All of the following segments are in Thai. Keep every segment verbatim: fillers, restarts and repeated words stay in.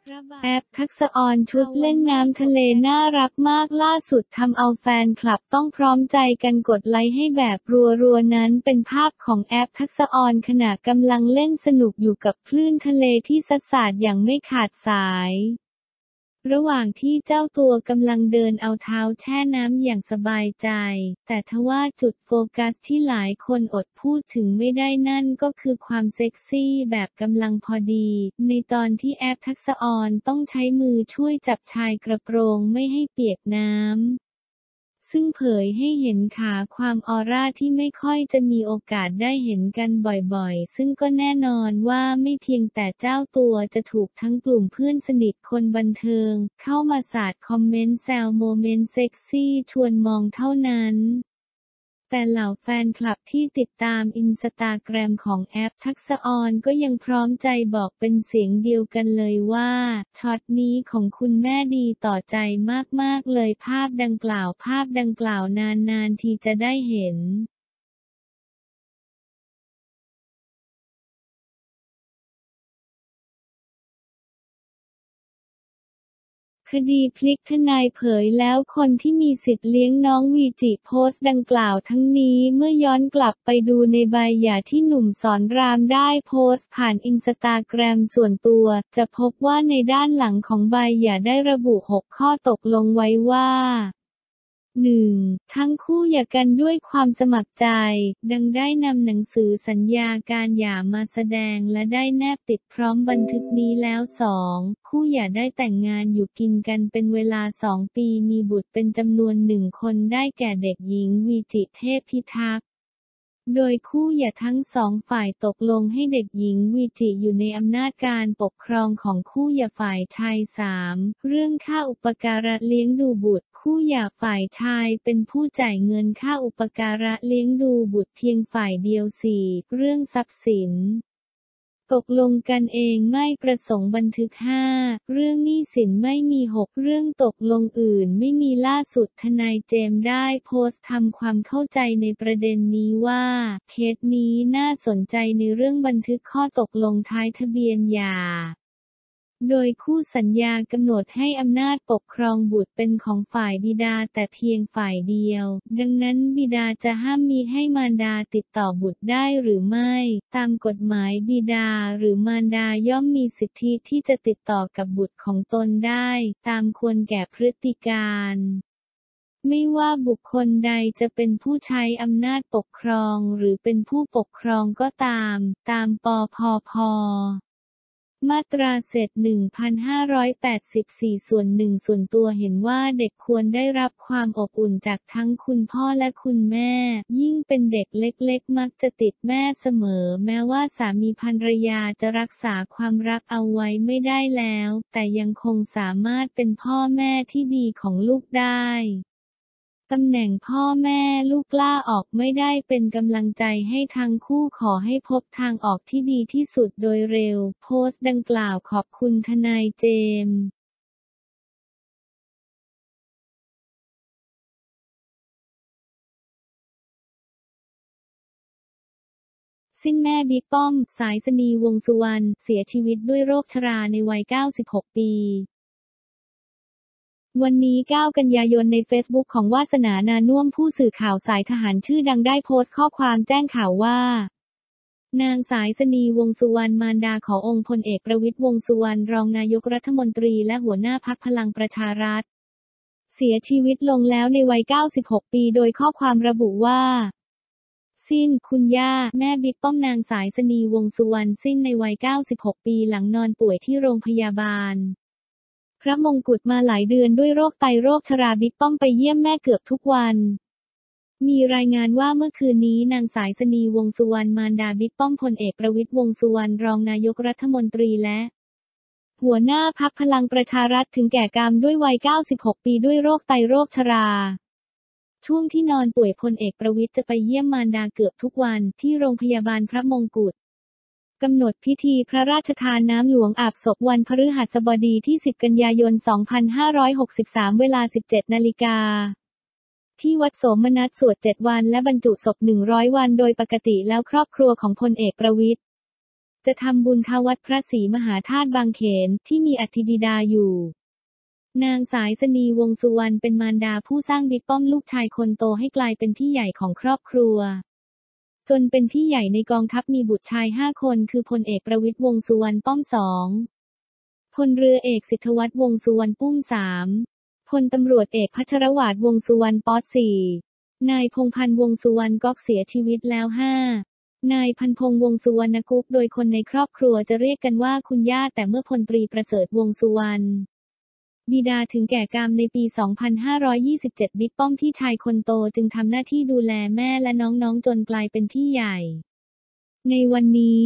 แอปทักษะออนชุดเล่นน้ำทะเลน่ารักมากล่าสุดทำเอาแฟนคลับต้องพร้อมใจกันกดไลค์ให้แบบรัวๆนั้นเป็นภาพของแอปทักษะออนขณะกำลังเล่นสนุกอยู่กับคลื่นทะเลที่ซัดสาดอย่างไม่ขาดสายระหว่างที่เจ้าตัวกำลังเดินเอาเท้าแช่น้ำอย่างสบายใจแต่ทว่าจุดโฟกัสที่หลายคนอดพูดถึงไม่ได้นั่นก็คือความเซ็กซี่แบบกำลังพอดีในตอนที่แอปทักษะออนต้องใช้มือช่วยจับชายกระโปรงไม่ให้เปียกน้ำซึ่งเผยให้เห็นขาความออร่าที่ไม่ค่อยจะมีโอกาสได้เห็นกันบ่อยๆซึ่งก็แน่นอนว่าไม่เพียงแต่เจ้าตัวจะถูกทั้งกลุ่มเพื่อนสนิทคนบันเทิงเข้ามาสาดคอมเมนต์แซวโมเมนต์เซ็กซี่ชวนมองเท่านั้นแต่เหล่าแฟนคลับที่ติดตามอินสตาแกรมของแอปทักษะออนก็ยังพร้อมใจบอกเป็นเสียงเดียวกันเลยว่าช็อตนี้ของคุณแม่ดีต่อใจมากๆเลยภาพดังกล่าวภาพดังกล่าวนานๆทีจะได้เห็นคดีพลิกทนายเผยแล้วคนที่มีสิทธิ์เลี้ยงน้องวีจิโพสต์ดังกล่าวทั้งนี้เมื่อย้อนกลับไปดูในใบหย่าที่หนุ่มสอนรามได้โพสต์ผ่านอินสตาแกรมส่วนตัวจะพบว่าในด้านหลังของใบหย่าได้ระบุหกข้อตกลงไว้ว่า หนึ่ง ทั้งคู่หย่ากันด้วยความสมัครใจ ดังได้นำหนังสือสัญญาการหย่ามาแสดงและได้แนบติดพร้อมบันทึกนี้แล้ว สอง คู่หย่าได้แต่งงานอยู่กินกันเป็นเวลาสองปีมีบุตรเป็นจำนวนหนึ่งคนได้แก่เด็กหญิงวีจิเทพพิทักษ์โดยคู่หย่าทั้งสองฝ่ายตกลงให้เด็กหญิงวีจิอยู่ในอำนาจการปกครองของคู่หย่าฝ่ายชาย สาม เรื่องค่าอุปการะเลี้ยงดูบุตรคู่หย่าฝ่ายชายเป็นผู้จ่ายเงินค่าอุปการะเลี้ยงดูบุตรเพียงฝ่ายเดียว สี่ เรื่องทรัพย์สินตกลงกันเองไม่ประสงค์บันทึก ห้า เรื่องหนี้สินไม่มี หก เรื่องตกลงอื่นไม่มีล่าสุดทนายเจมส์ได้โพสต์ทำความเข้าใจในประเด็นนี้ว่าเคสนี้น่าสนใจในเรื่องบันทึกข้อตกลงท้ายทะเบียนหย่าโดยคู่สัญญากำหนดให้อำนาจปกครองบุตรเป็นของฝ่ายบิดาแต่เพียงฝ่ายเดียวดังนั้นบิดาจะห้ามมิให้มารดาติดต่อบุตรได้หรือไม่ตามกฎหมายบิดาหรือมารดาย่อมมีสิทธิที่จะติดต่อกับบุตรของตนได้ตามควรแก่พฤติการไม่ว่าบุคคลใดจะเป็นผู้ใช้อำนาจปกครองหรือเป็นผู้ปกครองก็ตามตามปพพมาตราเศษ หนึ่งพันห้าร้อยแปดสิบสี่ ส่วนหนึ่งส่วนตัวเห็นว่าเด็กควรได้รับความอบอุ่นจากทั้งคุณพ่อและคุณแม่ยิ่งเป็นเด็กเล็กๆมักจะติดแม่เสมอแม้ว่าสามีภรรยาจะรักษาความรักเอาไว้ไม่ได้แล้วแต่ยังคงสามารถเป็นพ่อแม่ที่ดีของลูกได้ตำแหน่งพ่อแม่ลูกล่าออกไม่ได้เป็นกำลังใจให้ทั้งคู่ขอให้พบทางออกที่ดีที่สุดโดยเร็วโพสต์ดังกล่าวขอบคุณทนายเจมส์สิ้นแม่บิ๊กป้อมสายสนีวงษ์สุวรรณเสียชีวิตด้วยโรคชราในวัยเก้าสิบหกปีวันนี้ เก้า กันยายนในเฟซบุ๊กของวาสนานานุ่วมผู้สื่อข่าวสายทหารชื่อดังได้โพสต์ข้อความแจ้งข่าวว่านางสายสนีวงษ์สุวรรณมารดาขององค์พลเอกประวิตรวงษ์สุวรรณรองนายกรัฐมนตรีและหัวหน้าพรรคพลังประชารัฐเสียชีวิตลงแล้วในวัยเก้าสิบหกปีโดยข้อความระบุว่าสิ้นคุณย่าแม่บิ๊กป้อมนางสายสนีวงษ์สุวรรณสิ้นในวัยเก้าสิบหกปีหลังนอนป่วยที่โรงพยาบาลพระมงกุฎมาหลายเดือนด้วยโรคไตโรคชราบิ๊กป้อมไปเยี่ยมแม่เกือบทุกวันมีรายงานว่าเมื่อคืนนี้นางสายสนีวงษ์สุวรรณมารดาบิ๊กป้อมพลเอกประวิตรวงษ์สุวรรณรองนายกรัฐมนตรีและหัวหน้าพรรคพลังประชารัฐถึงแก่กรรมด้วยวัยเก้าสิบหกปีด้วยโรคไตโรคชราช่วงที่นอนป่วยพลเอกประวิตรจะไปเยี่ยมมารดาเกือบทุกวันที่โรงพยาบาลพระมงกุฎกำหนดพิธีพระราชทานน้ำหลวงอาบศพวันพฤหัสบดีที่สิบกันยายนสองพันห้าร้อยหกสิบสามเวลา สิบเจ็ดนาฬิกาที่วัดโสมนัสสวดเจ็ดวันและบรรจุศพหนึ่งร้อยวันโดยปกติแล้วครอบครัวของพลเอกประวิตรจะทำบุญทวัดพระศรีมหาธาตุบางเขนที่มีอธิบิดาอยู่นางสายสนีวงษ์สุวรรณเป็นมารดาผู้สร้างบิ๊กป้อมลูกชายคนโตให้กลายเป็นพี่ใหญ่ของครอบครัวจนเป็นพี่ใหญ่ในกองทัพมีบุตรชายห้าคนคือพลเอกประวิตรวงษ์สุวรรณป้อมสองพลเรือเอกสิทธวัฒน์วงษ์สุวรรณปุ้มสามพลตำรวจเอกพัชรวาทวงษ์สุวรรณป๊อดสี่นายพงษ์พันธ์วงษ์สุวรรณก๊อกเสียชีวิตแล้วห้านายพันพงษ์วงษ์สุวรรณกุ๊กโดยคนในครอบครัวจะเรียกกันว่าคุณย่าแต่เมื่อพลตรีประเสริฐวงษ์สุวรรณบิดาถึงแก่กรรมในปี สองพันห้าร้อยยี่สิบเจ็ด บิ๊กป้อมพี่ชายคนโตจึงทำหน้าที่ดูแลแม่และน้องๆจนกลายเป็นพี่ใหญ่ในวันนี้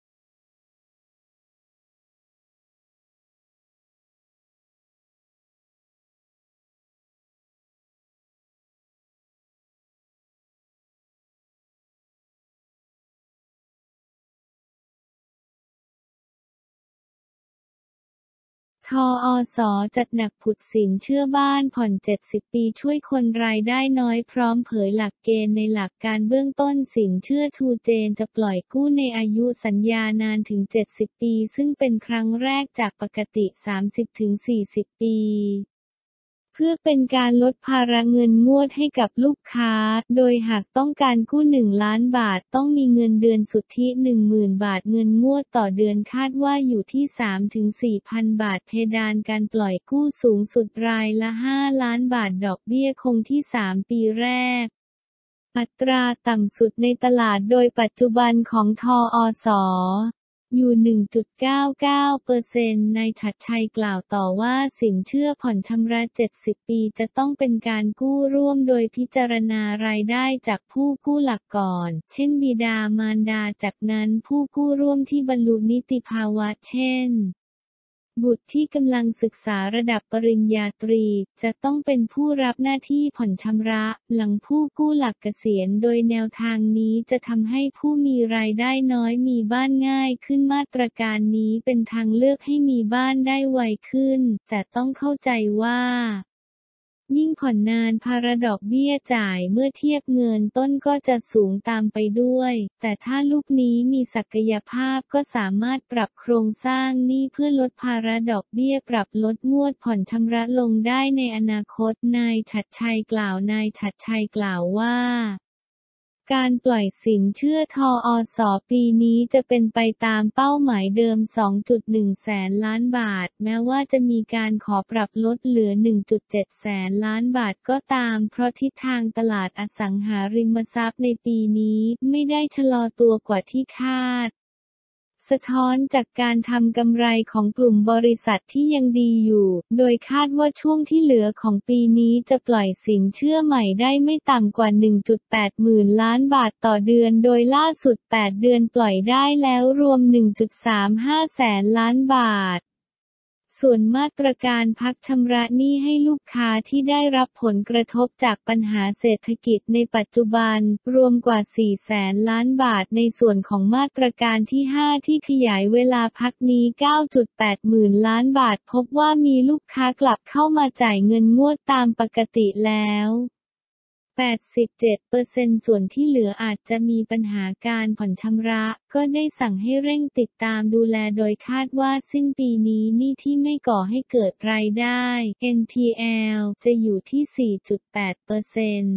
ทอ อ ส. จัดหนักผุดสินเชื่อบ้านผ่อน เจ็ดสิบ ปีช่วยคนรายได้น้อยพร้อมเผยหลักเกณฑ์ในหลักการเบื้องต้นสินเชื่อทูเจนจะปล่อยกู้ในอายุสัญญานานถึง เจ็ดสิบ ปีซึ่งเป็นครั้งแรกจากปกติ สามสิบถึงสี่สิบ ปีเพื่อเป็นการลดภาระเงินงวดให้กับลูกค้าโดยหากต้องการกู้หนึ่งล้านบาทต้องมีเงินเดือนสุทธิ หนึ่งหมื่น บาทเงินงวดต่อเดือนคาดว่าอยู่ที่ สามถึงสี่ พันบาทเพดานการปล่อยกู้สูงสุดรายละห้าล้านบาทดอกเบี้ยคงที่สามปีแรกอัตราต่ำสุดในตลาดโดยปัจจุบันของทอ อ ส. อยู่ หนึ่งจุดเก้าเก้าเปอร์เซ็นต์ นายฉัตรชัยกล่าวต่อว่าสินเชื่อผ่อนชำระ เจ็ดสิบ ปีจะต้องเป็นการกู้ร่วมโดยพิจารณารายได้จากผู้กู้หลักก่อนเช่นบิดามารดาจากนั้นผู้กู้ร่วมที่บรรลุนิติภาวะเช่นบุตรที่กำลังศึกษาระดับปริญญาตรีจะต้องเป็นผู้รับหน้าที่ผ่อนชำระหลังผู้กู้หลักเกษียณโดยแนวทางนี้จะทำให้ผู้มีรายได้น้อยมีบ้านง่ายขึ้นมาตรการนี้เป็นทางเลือกให้มีบ้านได้ไวขึ้นแต่ต้องเข้าใจว่ายิ่งผ่อนนานภาระดอกเบี้ยจ่ายเมื่อเทียบเงินต้นก็จะสูงตามไปด้วยแต่ถ้าลูกหนี้มีศักยภาพก็สามารถปรับโครงสร้างหนี้เพื่อลดภาระดอกเบี้ยปรับลดงวดผ่อนชำระลงได้ในอนาคตนายฉัตรชัยกล่าวนายฉัตรชัยกล่าวว่าการปล่อยสินเชื่อทอ อ ส. ปีนี้จะเป็นไปตามเป้าหมายเดิม สองจุดหนึ่ง แสนล้านบาทแม้ว่าจะมีการขอปรับลดเหลือ หนึ่งจุดเจ็ด แสนล้านบาทก็ตามเพราะทิศทางตลาดอสังหาริมทรัพย์ในปีนี้ไม่ได้ชะลอตัวกว่าที่คาดสะท้อนจากการทำกำไรของกลุ่มบริษัทที่ยังดีอยู่โดยคาดว่าช่วงที่เหลือของปีนี้จะปล่อยสินเชื่อใหม่ได้ไม่ต่ำกว่า หนึ่งจุดแปด หมื่นล้านบาทต่อเดือนโดยล่าสุดแปดเดือนปล่อยได้แล้วรวม หนึ่งจุดสามห้า แสนล้านบาทส่วนมาตรการพักชำระหนี้ให้ลูกค้าที่ได้รับผลกระทบจากปัญหาเศรษฐกิจในปัจจุบันรวมกว่า สี่ แสนล้านบาทในส่วนของมาตรการที่ ห้า ที่ขยายเวลาพักนี้ เก้าจุดแปด หมื่นล้านบาทพบว่ามีลูกค้ากลับเข้ามาจ่ายเงินงวดตามปกติแล้วแปดสิบเจ็ดเปอร์เซ็นต์ ส่วนที่เหลืออาจจะมีปัญหาการผ่อนชำระก็ได้สั่งให้เร่งติดตามดูแลโดยคาดว่าสิ้นปีนี้หนี้ที่ไม่ก่อให้เกิดรายได้ เอ็น พี แอล จะอยู่ที่ สี่จุดแปดเปอร์เซ็นต์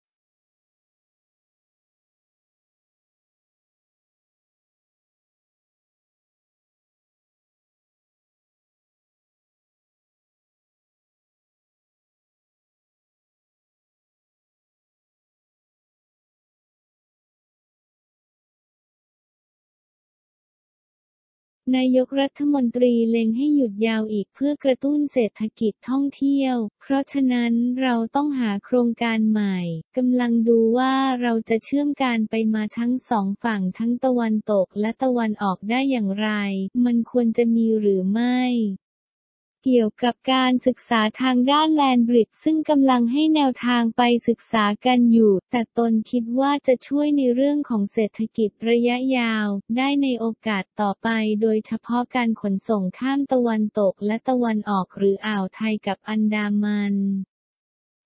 นายกรัฐมนตรีเล็งให้หยุดยาวอีกเพื่อกระตุ้นเศรษฐกิจท่องเที่ยวเพราะฉะนั้นเราต้องหาโครงการใหม่กำลังดูว่าเราจะเชื่อมการไปมาทั้งสองฝั่งทั้งตะวันตกและตะวันออกได้อย่างไรมันควรจะมีหรือไม่เกี่ยวกับการศึกษาทางด้านแลนบริดจ์ซึ่งกำลังให้แนวทางไปศึกษากันอยู่แต่ตนคิดว่าจะช่วยในเรื่องของเศรษฐกิจระยะยาวได้ในโอกาสต่อไปโดยเฉพาะการขนส่งข้ามตะวันตกและตะวันออกหรืออ่าวไทยกับอันดามัน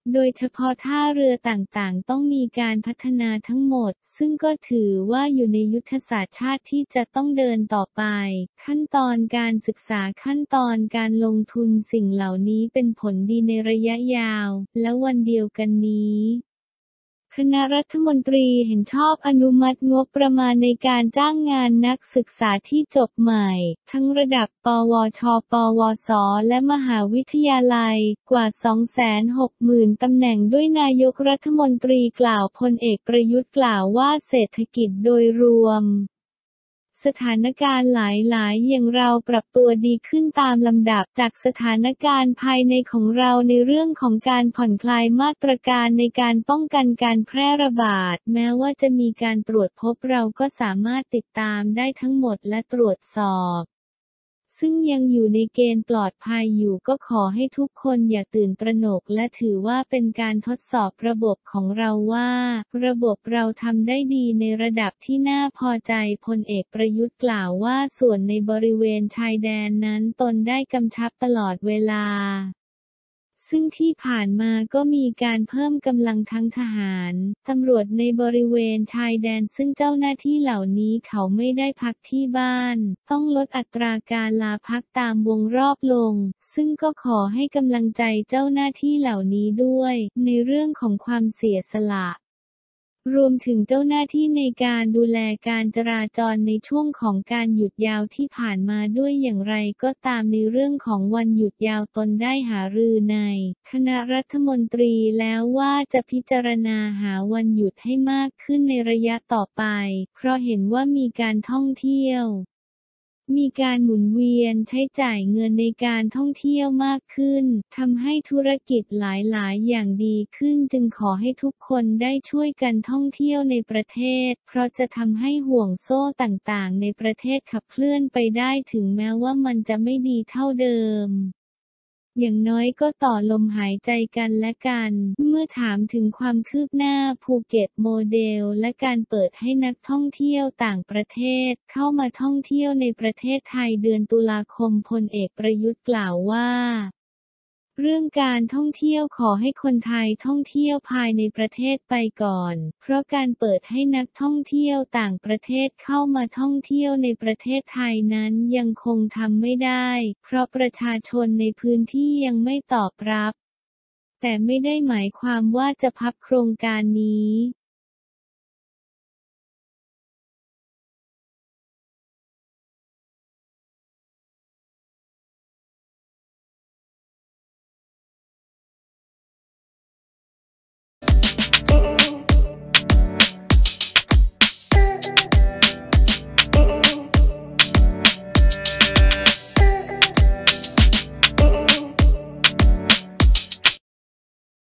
โดยเฉพาะท่าเรือต่างๆต้องมีการพัฒนาทั้งหมดซึ่งก็ถือว่าอยู่ในยุทธศาสตร์ชาติที่จะต้องเดินต่อไปขั้นตอนการศึกษาขั้นตอนการลงทุนสิ่งเหล่านี้เป็นผลดีในระยะยาวและวันเดียวกันนี้คณะรัฐมนตรีเห็นชอบอนุมัติงบประมาณในการจ้างงานนักศึกษาที่จบใหม่ทั้งระดับปวชปวสและมหาวิทยาลัยกว่า สองแสนหกหมื่น ตำแหน่งด้วยนายกรัฐมนตรีกล่าวพลเอกประยุทธ์กล่าวว่าเศรษฐกิจโดยรวมสถานการณ์หลายๆอย่างเราปรับตัวดีขึ้นตามลำดับจากสถานการณ์ภายในของเราในเรื่องของการผ่อนคลายมาตรการในการป้องกันการแพร่ระบาดแม้ว่าจะมีการตรวจพบเราก็สามารถติดตามได้ทั้งหมดและตรวจสอบซึ่งยังอยู่ในเกณฑ์ปลอดภัยอยู่ก็ขอให้ทุกคนอย่าตื่นตระหนกและถือว่าเป็นการทดสอบระบบของเราว่าระบบเราทำได้ดีในระดับที่น่าพอใจพลเอกประยุทธ์กล่าวว่าส่วนในบริเวณชายแดนนั้นตนได้กำชับตลอดเวลาซึ่งที่ผ่านมาก็มีการเพิ่มกำลังทั้งทหารตำรวจในบริเวณชายแดนซึ่งเจ้าหน้าที่เหล่านี้เขาไม่ได้พักที่บ้านต้องลดอัตราการลาพักตามวงรอบลงซึ่งก็ขอให้กำลังใจเจ้าหน้าที่เหล่านี้ด้วยในเรื่องของความเสียสละรวมถึงเจ้าหน้าที่ในการดูแลการจราจรในช่วงของการหยุดยาวที่ผ่านมาด้วยอย่างไรก็ตามในเรื่องของวันหยุดยาวตนได้หารือในคณะรัฐมนตรีแล้วว่าจะพิจารณาหาวันหยุดให้มากขึ้นในระยะต่อไปเพราะเห็นว่ามีการท่องเที่ยวมีการหมุนเวียนใช้จ่ายเงินในการท่องเที่ยวมากขึ้นทำให้ธุรกิจหลายๆอย่างดีขึ้นจึงขอให้ทุกคนได้ช่วยกันท่องเที่ยวในประเทศเพราะจะทำให้ห่วงโซ่ต่างๆในประเทศขับเคลื่อนไปได้ถึงแม้ว่ามันจะไม่ดีเท่าเดิมอย่างน้อยก็ต่อลมหายใจกันและกันเมื่อถามถึงความคืบหน้าภูเก็ตโมเดลและการเปิดให้นักท่องเที่ยวต่างประเทศเข้ามาท่องเที่ยวในประเทศไทยเดือนตุลาคมพลเอกประยุทธ์กล่าวว่าเรื่องการท่องเที่ยวขอให้คนไทยท่องเที่ยวภายในประเทศไปก่อนเพราะการเปิดให้นักท่องเที่ยวต่างประเทศเข้ามาท่องเที่ยวในประเทศไทยนั้นยังคงทำไม่ได้เพราะประชาชนในพื้นที่ยังไม่ตอบรับแต่ไม่ได้หมายความว่าจะพับโครงการนี้